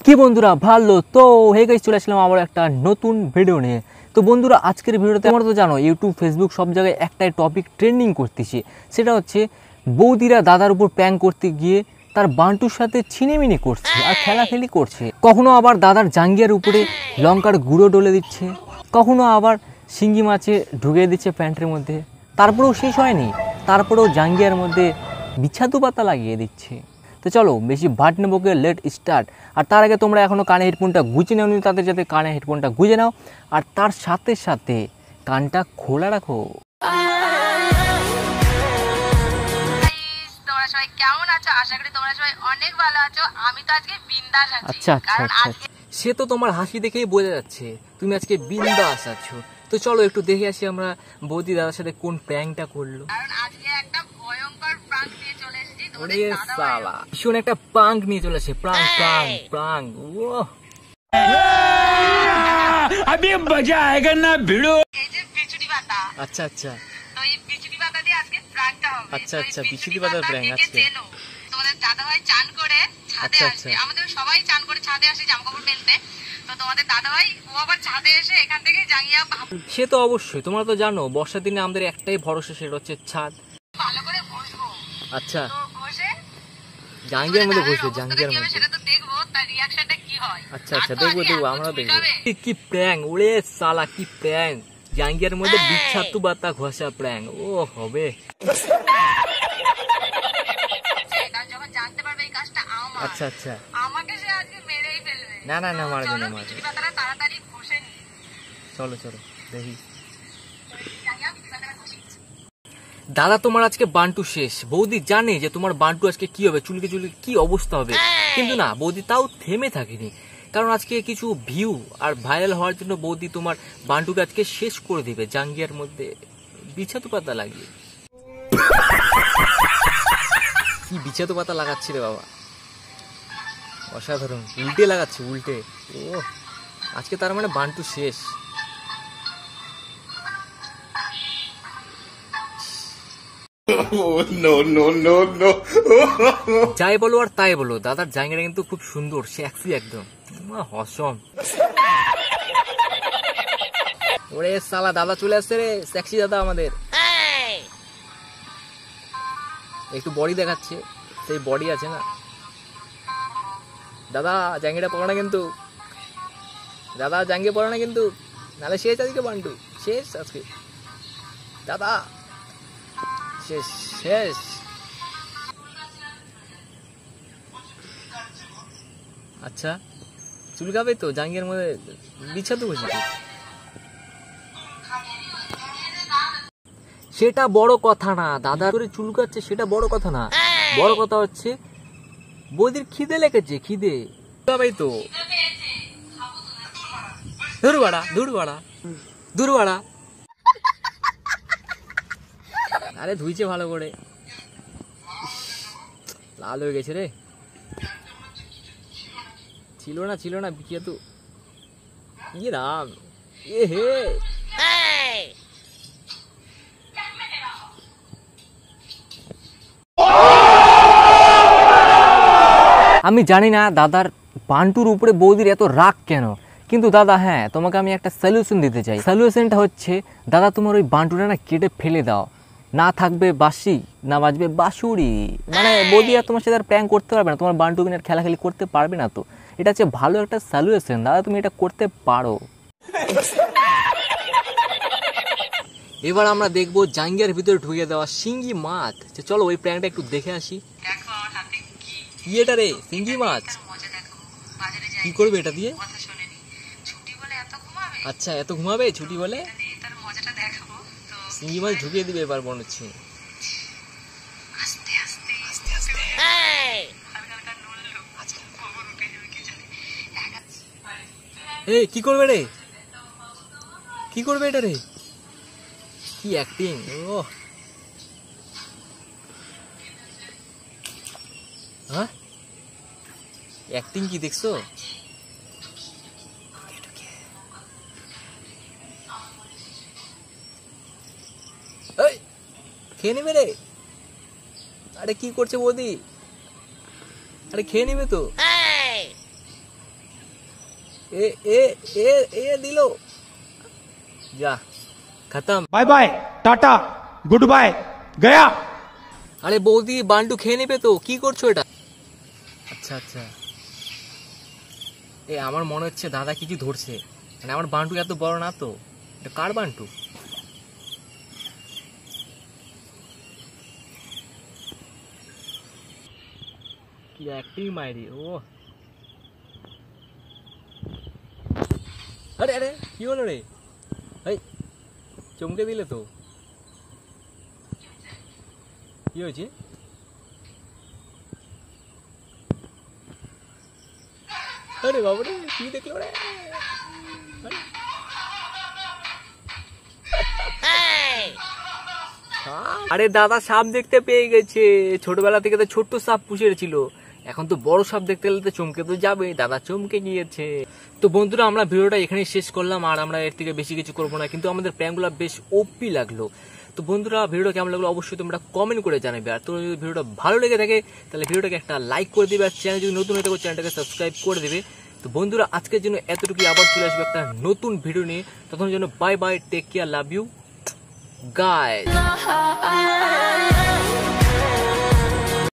কি বন্ধুরা ভালো তো হয়ে গাইস চলে আসলাম আবার একটা নতুন ভিডিও নিয়ে। তো বন্ধুরা আজকের ভিডিওতে তোমরা তো জানো ইউটিউব ফেসবুক সব জায়গায় একটাই টপিক ট্রেন্ডিং করতেছে, সেটা হচ্ছে বৌদিরা দাদার উপর প্র্যাঙ্ক করতে গিয়ে তার বান্টুর সাথে ছিনিমিনি করছে আর খেলাখেলি করছে। কখনো আবার দাদার জাঙ্গিয়ার উপরে লঙ্কার গুঁড়ো ডলে দিচ্ছে, কখনো আবার শিঙ্গি মাছে ঢুকিয়ে দিচ্ছে প্যান্টের মধ্যে। তারপরেও শেষ হয়নি, তারপরেও জাঙ্গিয়ার মধ্যে বিছাদু পাতা লাগিয়ে দিচ্ছে। তো চলো বেশি ভাট নেবোকে, লেট স্টার্ট। আর তার আগে তোমরা এখনও কানে হেডফোনটা গুঁজে নাও নি, তাদের যাতে কানে হেডফোনটা গুঁজে নাও আর তার সাথে সাথে কানটা খোলা রাখো। তোমরা সবাই কেমন আছো? আশা করি তোমরা সবাই অনেক ভালো আছো। আমি তো আজকে বিন্দাস আছি। আচ্ছা আচ্ছা আচ্ছা, সে তো তোমার হাসি দেখেই বোঝা যাচ্ছে তুমি আজকে বিন্দাস আছো। তো চলো একটু দেখে আসি আমরা বৌদি দাদার সাথে কোন প্র্যাঙ্কটা করলো। কারণ আজকে একটা ভয়ঙ্কর প্রাঙ্ক নিয়ে চলে এসেছি তোমাদের ওরে দাদা শালা, ভীষণ একটা প্রাঙ্ক নিয়ে চলে আসে। প্রাঙ্ক ওহ अभी मजा आएगा ना भिड़ो। এই যে বিচুটি পাতা। আচ্ছা আচ্ছা তো এই বিচুটি পাতা দিয়ে আজকে প্রাঙ্কটা হবে। আচ্ছা তো এই আচ্ছা, বিচুটি বিচুটি পাতার পাতা prank কে কে আজকে। চেনো? তোমাদের দাদা ভাই চান করে ছাদে আচ্ছা, আসে, আচ্ছা। আমাদের সবাই চান করে ছাদে আসে জামা কাপড় মেলতে। তো তোমাদের দাদা ভাই ও আবার ছাদে এসে এখান থেকে জাঙ্গিয়া সে তো অবশ্যই, তোমরা তো জানো বর্ষার দিনে আমাদের একটাই ভরসা, সেটা হচ্ছে ছাদ। ভালো করে বসবো। আচ্ছা, তো বসে জাঙ্গিয়ার মধ্যে দাদার বসবে, অবস্থাটা জাঙ্গিয়ার কি হবে মধ্যে। সেটা তো দেখবো, তার রিঅ্যাকশনটা কি হয়। আচ্ছা আচ্ছা, দেখবো আমরা দেখবো কি প্র্যাঙ্ক। ওরে সালা কি প্র্যাঙ্ক, জাঙ্গিয়ার মধ্যে বিচ্ছাতু বাতা ঘষা প্র্যাঙ্ক। ও হবে যখন জানতে পারবে এই কাজটা আমার, আচ্ছা আচ্ছা, আমাকে সে আজকে মেরেই ফেলবে। না না না, মারবে চলো না মারবে। বিচুটি পাতাটা তাড়াতাড়ি ঘষে নি। চলো চলো দেখি। জাঙ্গিয়া বিচুটি পাতাটা ঘষে নিচ্ছি। দাদা তোমার আজকে বান্টু শেষ। বৌদি জানে যে তোমার বান্টু আজকে কি হবে, চুলকে চুলকে কি অবস্থা হবে, কিন্তু না, বৌদি তাও থেমে থাকেনি। কারণ আজকে কিছু ভিউ আর ভাইরাল হওয়ার জন্য বৌদি তোমার বান্টুকে আজকে শেষ করে দিবে জাঙ্গিয়ার মধ্যে বিছাতু পাতা লাগিয়ে। কি বিছাতু পাতা লাগাচ্ছি রে বাবা, অসাধারণ। উল্টে লাগাচ্ছে, উল্টে। ও আজকে তার মানে বান্টু শেষ। No no no no. যাই বলো আর তাই বলো, দাদার জায়গাটা কিন্তু খুব সুন্দর, সেক্সি একদম হসম। ওরে সালা, দাদা চলে আসছে রে, সেক্সি দাদা আমাদের। একটু বডি দেখাচ্ছে, সেই বডি আছে না। দাদা জাঙ্গিটা পড়ো না কিন্তু, দাদা জাঙ্গিয়ে পড়ো না কিন্তু, নাহলে শেষ আজকে বান্টু, শেষ আজকে দাদা, শেষ শেষ। আচ্ছা চুলকাবে তো জাঙ্গিয়ার মধ্যে বিছাতু বসে, সেটা বড় কথা না। দাদা করে চুলকাচ্ছে সেটা বড় কথা না, বড় কথা হচ্ছে বৌদির খিদে লেগেছে, খিদে ভাই তো। ধুর বাড়া ধুর বাড়া ধুর বাড়া, আরে ধুইছে ভালো করে, লাল হয়ে গেছে রে। ছিল না বিকিয়া তো, ইয়ে রাম, এ হে। আমি জানি না দাদার বান্টুর উপরে বৌদির এত রাগ কেন, কিন্তু দাদা হ্যাঁ, তোমাকে আমি একটা সলিউশন দিতে চাই। সলিউশনটা হচ্ছে দাদা তোমার ওই বান্টুটা না কেটে ফেলে দাও, না থাকবে বাঁশি না বাজবে বাঁশুড়ি। মানে বৌদি আর তোমার সাথে আর প্র্যাঙ্ক করতে পারবে না, তোমার বান্টু কিনে খেলাখেলি করতে পারবে না। তো এটা হচ্ছে ভালো একটা সলিউশন দাদা, তুমি এটা করতে পারো। এবার আমরা দেখবো জাঙ্গিয়ার ভিতরে ঢুকিয়ে দেওয়া শিঙ্গি মাছ। চলো ওই প্র্যাঙ্কটা একটু দেখে আসি। দেখো আমার হাতে কি এটা রে, শিঙ্গি মাছ? তার মজা দেখো। বাজারে যাই, কি করবে এটা দিয়ে? কথা শোনেনি, ছুটি বলে এত ঘুমাবে। আচ্ছা এত ঘুমাবে ছুটি বলে? এটা দিয়ে তার মজাটা দেখাবো। তো শিঙ্গি মাছ ঢুকিয়ে দিবে এবার মনে হচ্ছে। আস্তে আস্তে আস্তে আস্তে হালকা হালকা নড়লো। আজকে খবর উঠে যাবে কে জানে। এই কি করবে রে, কি করবে এটা রে, কি অ্যাক্টিং। ও হ্যাঁ, অ্যাক্টিং কি দেখছো? এই খেয়ে নেবে রে, আরে কি করছে বৌদি, আরে খেয়ে নেবে তো। এ এ এ এ দিল, যা খতম। Bye bye tata good bye गया। আরে বৌদি বান্টু খেয়ে নেবে তো, কি করছো এটা? আচ্ছা আচ্ছা, এ আমার মনে হচ্ছে দাদা কিছু ধরছে, মানে আমার বান্টু এত বড় না তো, এটা কার বান্টু? কি অ্যাক্টিং মাইরি, ও আরে আরে কি হলো রে, এই চমকে দিলে তো, কি হয়েছে? আরে বাবারে কি দেখলো রে, আরে দাদা সাপ দেখতে পেয়ে গেছে, ছোটবেলা থেকে তো ছোট্ট সাপ পুষে ছিল, এখন তো বড় সাপ দেখতে গেলে তো চমকে তো যাবে, দাদা চমকে গিয়েছে। তো বন্ধুরা আমরা ভিডিওটা এখানেই শেষ করলাম, আর আমরা এর থেকে বেশি কিছু করবো না, কিন্তু আমাদের প্র্যাঙ্কগুলো বেশ ওপি লাগলো। তো বন্ধুরা ভিডিওটা কেমন লাগলো অবশ্যই তোমরা কমেন্ট করে জানাবে, আর তোমরা যদি ভিডিওটা ভালো লেগে থাকে তাহলে ভিডিওটাকে একটা লাইক করে দিবে, আর চ্যানেল যদি নতুন হয়ে থাকে চ্যানেলটাকে সাবস্ক্রাইব করে দেবে। তো বন্ধুরা আজকের জন্য এতটুকুই, আবার চলে আসবে একটা নতুন ভিডিও নিয়ে, তখন জন্য bye bye, take care, love you guys.